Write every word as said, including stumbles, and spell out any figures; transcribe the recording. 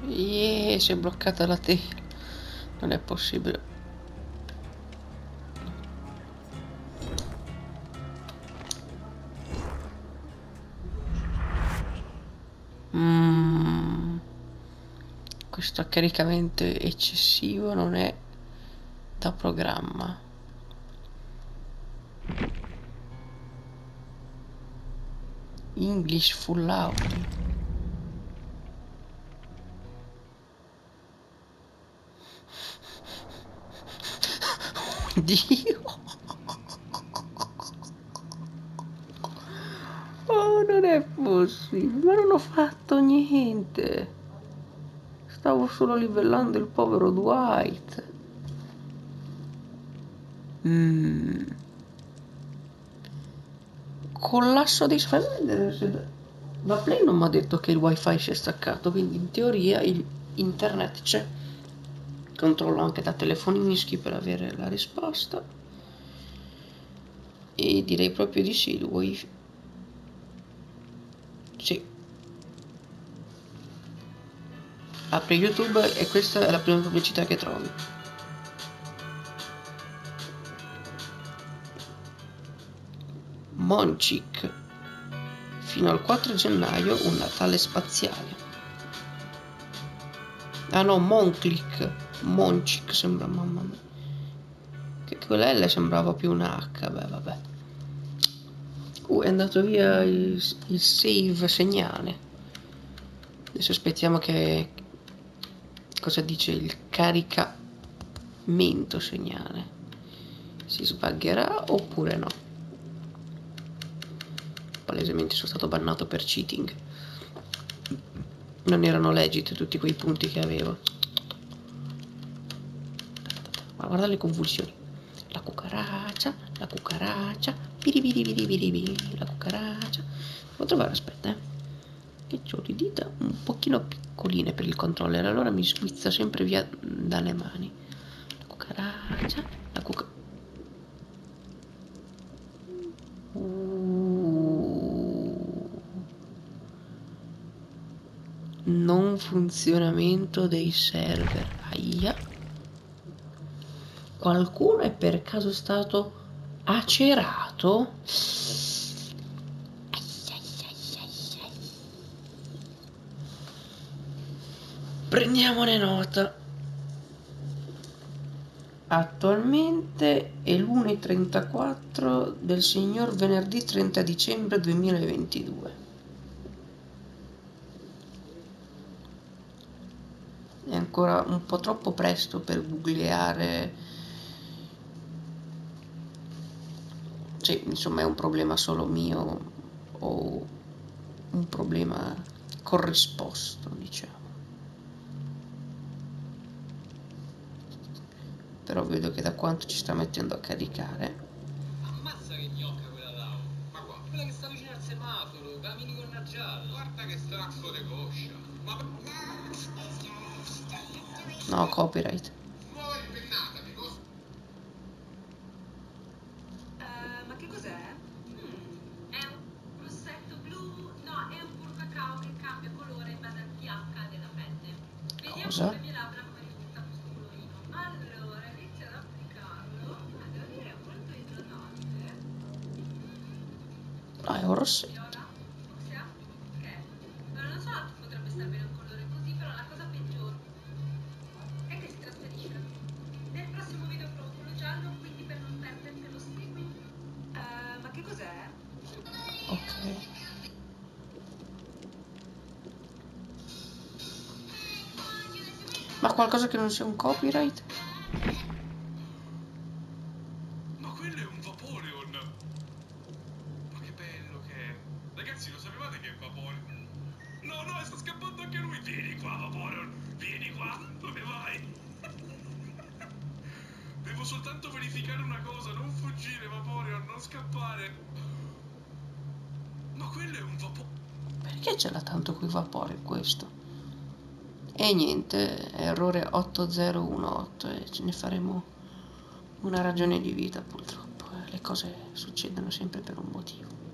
Yeah, si è bloccata la tela. Non è possibile. Mm, questo caricamento eccessivo non è da programma. English full audio. Dio. Oh, non è possibile, ma non ho fatto niente. Stavo solo livellando il povero Dwight. Mm. Collasso dei server. La Play non mi ha detto che il wifi si è staccato, quindi in teoria il internet c'è. Controllo anche da telefonischi per avere la risposta. E direi proprio di sì, il wifi. Sì. Apri YouTube e questa è la prima pubblicità che trovi. Monchic. Fino al quattro gennaio un Natale spaziale. Ah no, Monclick. Monchic sembra, mamma mia. Che quella L sembrava più una H, beh vabbè. Uh, è andato via il, il save segnale. Adesso aspettiamo che... Cosa dice il caricamento segnale? Si sbaggerà oppure no? Palesemente sono stato bannato per cheating. Non erano legit tutti quei punti che avevo. Ma guarda le convulsioni. La cucaraccia, la cucaraccia, biribiribiribiribi, la cucaraccia. Devo trovare, aspetta, eh. Che c'ho le dita un pochino piccoline per il controller, allora mi sguizza sempre via dalle mani. La cucaraccia, la cucaraccia. Non funzionamento dei server. Aia. Qualcuno è per caso stato acerato? Prendiamone nota. Attualmente è l'una e trentaquattro del signor venerdì trenta dicembre duemilaventidue. È ancora un po' troppo presto per googleare. Sì, insomma è un problema solo mio o un problema corrisposto, diciamo. Però vedo che da quanto ci sta mettendo a caricare. Ammazza che gnocca quella là. Ma qua? Quella che sta vicino al semaforo, cammini con una gialla. Guarda che strazzo di coscia. Ma... No, copyright. Nuova impennata di cosa? Uh, ma che cos'è? Mm, è un rossetto blu? No, è un puro cacao che cambia colore in base al pH della pelle. Vediamo Cosa? le mie labbra come risulta questo colorino. Allora, inizio ad applicarlo. Ah, devo dire, è molto idratante. Ah, è un rossetto. Viola? Fucsia? Ok. Allora, non so, potrebbe stare bene un colore così, però la cosa peggiore è che si trasferisce. Nel prossimo video provo quello giallo, quindi per non perderti lo segui. Uh, ma che cos'è? Ok. Ma qualcosa che non sia un copyright? Ma quello è un Vaporeon! Ma che bello che è! Ragazzi, lo sapevate che è Vaporeon? No, no, sta scappando anche lui! Vieni qua, Vaporeon! Vieni qua! Dove vai? Devo soltanto verificare una cosa, non fuggire, Vaporeon, non scappare! Ma quello è un Vaporeon! Perché ce l'ha tanto quei vapori questo? E niente, errore otto zero uno otto e ce ne faremo una ragione di vita purtroppo. Le cose succedono sempre per un motivo.